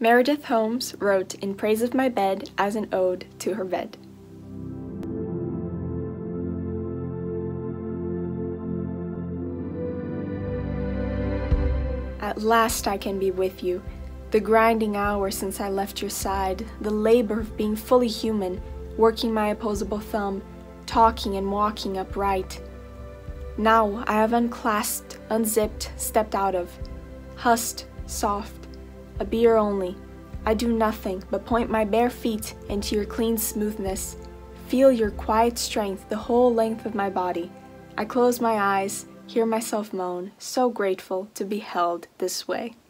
Meredith Holmes wrote in praise of my bed as an ode to her bed. At last I can be with you. The grinding hours since I left your side, the labor of being fully human, working my opposable thumb, talking and walking upright. Now I have unclasped, unzipped, stepped out of, husked, soft, a beer only. I do nothing but point my bare feet into your clean smoothness, feel your quiet strength the whole length of my body. I close my eyes, hear myself moan, so grateful to be held this way.